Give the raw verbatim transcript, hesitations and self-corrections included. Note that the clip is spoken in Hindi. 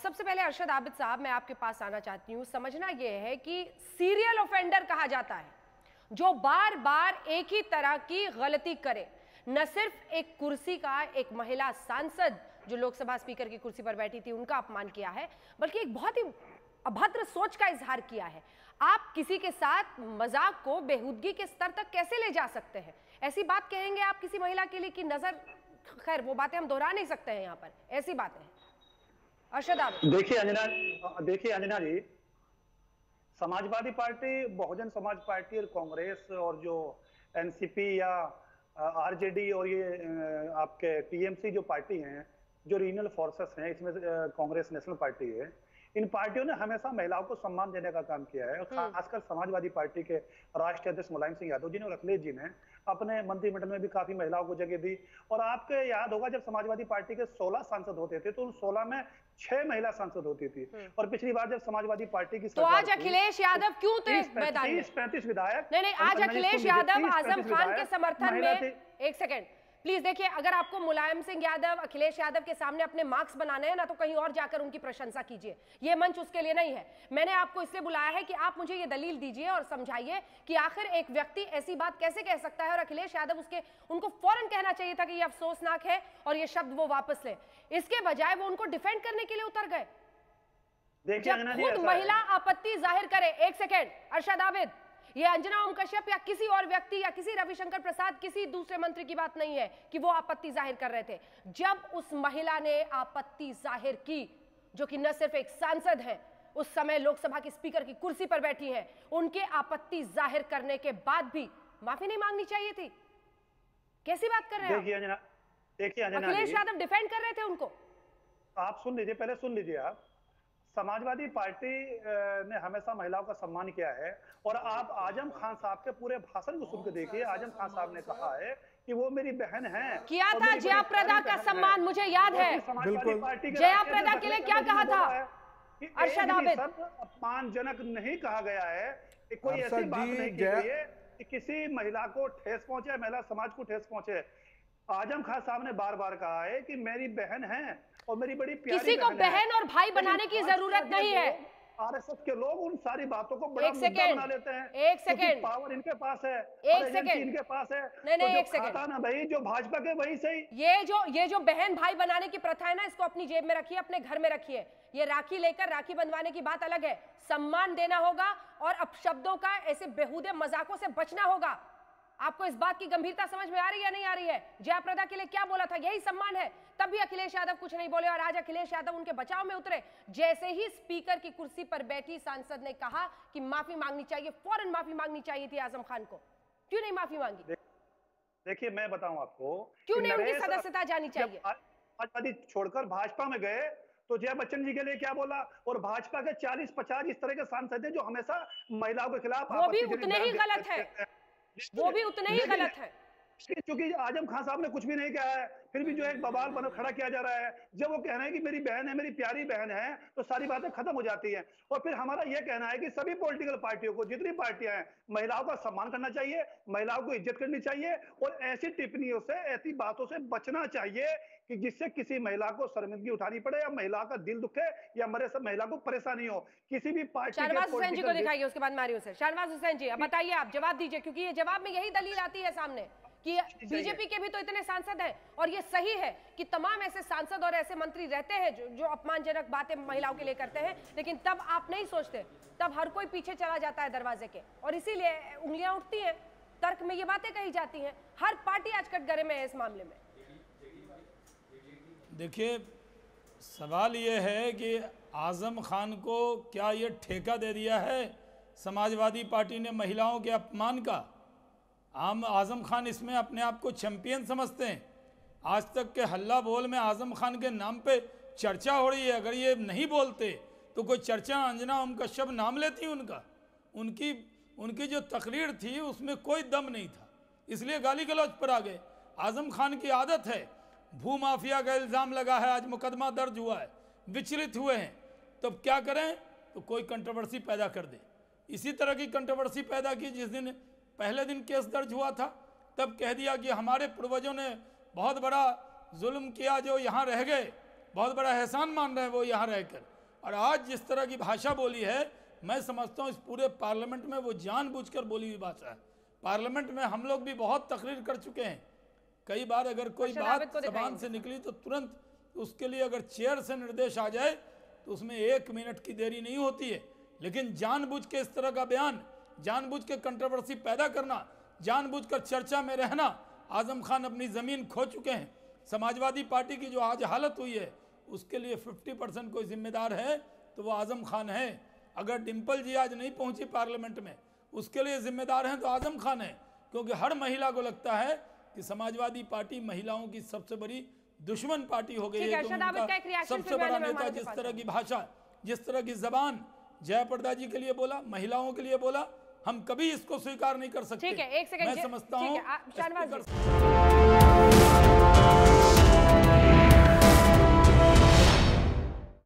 सबसे पहले अरशद आबिद साहब, मैं आपके पास आना चाहती हूँ। समझना यह है कि सीरियल ऑफेंडर कहा जाता है जो बार बार एक ही तरह की गलती करे। न सिर्फ एक कुर्सी का, एक महिला सांसद जो लोकसभा स्पीकर की कुर्सी पर बैठी थी, उनका अपमान किया है, बल्कि एक बहुत ही अभद्र सोच का इजहार किया है। आप किसी के साथ मजाक को बेहूदगी के स्तर तक कैसे ले जा सकते हैं? ऐसी बात कहेंगे आप किसी महिला के लिए कि नजर, खैर वो बातें हम दोहरा नहीं सकते हैं यहाँ पर, ऐसी बातें। अरशद आबिद, देखिए अंजना, देखिए अंजना जी, समाजवादी पार्टी, बहुजन समाज पार्टी और कांग्रेस और जो एनसीपी या आरजेडी और ये आपके टीएमसी जो पार्टी हैं, जो रीजनल फोर्सेस हैं, इसमें कांग्रेस नेशनल पार्टी है, इन पार्टियों ने हमेशा महिलाओं को सम्मान देने का काम किया है। और खासकर समाजवादी पार्टी के राष्ट्रीय अध्यक्ष मुलायम सिंह यादव जी ने और अखिलेश जी ने अपने मंत्रिमंडल में भी काफी महिलाओं को जगह दी। और आपके याद होगा जब समाजवादी पार्टी के सोलह सांसद होते थे तो उन सोलह में छह महिला सांसद होती थी। और पिछली बार जब समाजवादी पार्टी की तो आज अखिलेश यादव क्यों थे मैदान में? पैंतीस विधायक नहीं नहीं, आज अखिलेश यादव आजम खान के समर्थन में, एक सेकेंड प्लीज देखिए, अगर आपको मुलायम सिंह यादव, अखिलेश यादव के सामने अपने मार्क्स बनाने हैं ना, तो कहीं और जाकर उनकी प्रशंसा कीजिए। ये मंच उसके लिए नहीं है। मैंने आपको इसलिए बुलाया है कि आप मुझे ये दलील दीजिए और समझाइए कि आखिर एक व्यक्ति ऐसी बात कैसे कह सकता है। और अखिलेश यादव उसके उनको फौरन कहना चाहिए था कि ये अफसोसनाक है और ये शब्द वो वापस ले। इसके बजाय वो उनको डिफेंड करने के लिए उतर गए। जब खुद महिला आपत्ति जाहिर करे, एक सेकेंड अरशद आबिद, ये अंजना ओम कश्यप या किसी और व्यक्ति या किसी रविशंकर प्रसाद, किसी दूसरे मंत्री की बात नहीं है कि वो आपत्ति जाहिर कर रहे थे। जब उस महिला ने आपत्ति जाहिर की, जो कि न सिर्फ एक सांसद है, उस समय लोकसभा की स्पीकर की कुर्सी पर बैठी है, उनके आपत्ति जाहिर करने के बाद भी माफी नहीं मांगनी चाहिए थी? कैसी बात कर रहे हैं? देखिए अंजना, देखिए अंजना, अखिलेश यादव डिफेंड कर रहे थे उनको। आप सुन लीजिए, पहले सुन लीजिए। आप समाजवादी पार्टी ने हमेशा महिलाओं का सम्मान किया है। और आप आजम खान साहब के पूरे भाषण को सुन के देखिए, आजम खान साहब ने कहा है कि वो मेरी बहन है। किया था जयाप्रदा का सम्मान, मुझे याद है। जयाप्रदा के लिए क्या कहा था अरशद आबिद? अपमानजनक नहीं कहा गया है, कोई ऐसी बात नहीं की गई है कि किसी महिला को ठेस पहुंचे, महिला समाज को ठेस पहुंचे। आजम खान साहब ने बार बार कहा है कि मेरी बहन है और मेरी बड़ी प्यारी किसी को बहन और भाई बनाने की जरूरत नहीं है। आरएसएस के लोग उन सारी बातों को बड़ा मुद्दा बना लेते हैं। एक सेकेंड, पावर इनके पास है, एक सेकेंड इनके पास है। नहीं नहीं, एक सेकेंड ना भाई, जो भाजपा के वही सही। ये जो ये जो बहन भाई बनाने की प्रथा है ना, इसको अपनी जेब में रखिए, अपने घर में रखिए। ये राखी लेकर राखी बंधवाने की बात अलग है। सम्मान देना होगा और अपशब्दों का, ऐसे बेहुदे मजाकों से बचना होगा। आपको इस बात की गंभीरता समझ में आ रही है या नहीं आ रही है? जयाप्रदा के लिए क्या बोला था, यही सम्मान है। तब भी अखिलेश यादव कुछ नहीं बोले और आज अखिलेश यादव उनके बचाव में उतरे। जैसे ही स्पीकर की कुर्सी पर बैठी सांसद ने कहा कि माफी मांगनी चाहिए, फौरन माफी मांगनी चाहिए थी आजम खान को। क्यों नहीं माफी मांगी? देखिए मैं बताऊं आपको, क्यों नहीं उनकी सदस्यता जानी चाहिए? समाजवादी छोड़कर भाजपा में गए तो जया बच्चन जी के लिए क्या बोला? और भाजपा के चालीस पचास इस तरह के सांसद हैं जो हमेशा महिलाओं के खिलाफ, वो भी उतने ही गलत है, वो भी उतने ही गलत है। क्योंकि आजम खान साहब ने कुछ भी नहीं कहा है, फिर भी जो एक बवाल बना खड़ा किया जा रहा है। जब वो कहना है कि मेरी बहन है, मेरी प्यारी बहन है, तो सारी बातें खत्म हो जाती हैं। और फिर हमारा ये कहना है कि सभी पॉलिटिकल पार्टियों को, जितनी पार्टियां हैं, महिलाओं का सम्मान करना चाहिए, महिलाओं को इज्जत करनी चाहिए और ऐसी टिप्पणियों से, ऐसी बातों से बचना चाहिए कि जिससे किसी महिला को शर्मिंदगी उठानी पड़े या महिला का दिल दुखे या मरे सब महिला को परेशानी हो। किसी भी पार्टी शहनवाज हुसैन जी को दिखाइए, उसके बाद मारियो से। शहनवाज हुसैन जी, अब बताइए, आप जवाब दीजिए, क्योंकि ये जवाब में यही दलील आती है सामने कि बीजेपी के भी तो इतने सांसद हैं। और ये सही है कि तमाम ऐसे सांसद और ऐसे मंत्री रहते हैं जो जो अपमानजनक बातें महिलाओं के लिए करते हैं, लेकिन तब आप नहीं सोचते, तब हर कोई पीछे चला जाता है दरवाजे के, और इसीलिए उंगलियां उठती हैं, तर्क में ये बातें कही जाती हैं। हर पार्टी आज कटघरे में है इस मामले में। देखिए, सवाल ये है कि आजम खान को क्या ये ठेका दे दिया है समाजवादी पार्टी ने महिलाओं के अपमान का? आम आजम खान इसमें अपने आप को चैंपियन समझते हैं। आज तक के हल्ला बोल में आजम खान के नाम पे चर्चा हो रही है। अगर ये नहीं बोलते तो कोई चर्चा अंजना ओम कश्यप नाम लेती उनका? उनकी उनकी जो तकरीर थी उसमें कोई दम नहीं था, इसलिए गाली गलौज पर आ गए। आजम खान की आदत है, भू माफिया का इल्ज़ाम लगा है, आज मुकदमा दर्ज हुआ है, विचलित हुए हैं, तो क्या करें? तो कोई कंट्रोवर्सी पैदा कर दे। इसी तरह की कंट्रोवर्सी पैदा की जिस दिन पहले दिन केस दर्ज हुआ था, तब कह दिया कि हमारे पूर्वजों ने बहुत बड़ा जुल्म किया, जो यहाँ रह गए, बहुत बड़ा एहसान मान रहे हैं वो यहाँ रहकर। और आज जिस तरह की भाषा बोली है, मैं समझता हूँ इस पूरे पार्लियामेंट में वो जानबूझकर बोली हुई भाषा है। पार्लियामेंट में हम लोग भी बहुत तकरीर कर चुके हैं, कई बार अगर कोई बात जबान से निकली तो तुरंत उसके लिए अगर चेयर से निर्देश आ जाए तो उसमें एक मिनट की देरी नहीं होती है। लेकिन जानबूझ के इस तरह का बयान, जानबूझ के कंट्रोवर्सी पैदा करना, जानबूझकर चर्चा में रहना, आजम खान अपनी ज़मीन खो चुके हैं। समाजवादी पार्टी की जो आज हालत हुई है उसके लिए पचास परसेंट कोई जिम्मेदार है तो वो आजम खान है। अगर डिम्पल जी आज नहीं पहुंची पार्लियामेंट में, उसके लिए जिम्मेदार हैं तो आजम खान है, क्योंकि हर महिला को लगता है कि समाजवादी पार्टी महिलाओं की सबसे बड़ी दुश्मन पार्टी हो गई है। सबसे बड़ा नेता जिस तरह की भाषा, जिस तरह की जबान जयप्रदा जी के लिए बोला, महिलाओं के लिए बोला, हम कभी इसको स्वीकार नहीं कर सकते। ठीक है, एक सेकंड मैं समझता हूँ